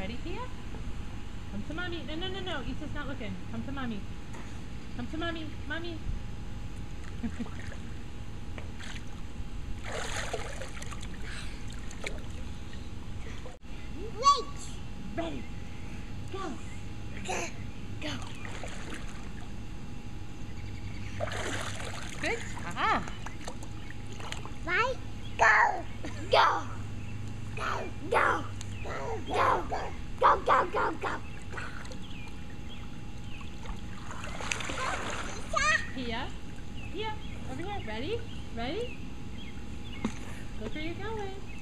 Ready, Pia? Come to mommy. No, no, no, no. Issa's not looking. Come to mommy. Come to mommy. Mommy. Wait. Ready. Go. Go. Good job. Right? Go. Go. Go. Go. Go. Go. Go. Go. Go. Pia. Pia. Over here. Ready? Ready? Look where you're going.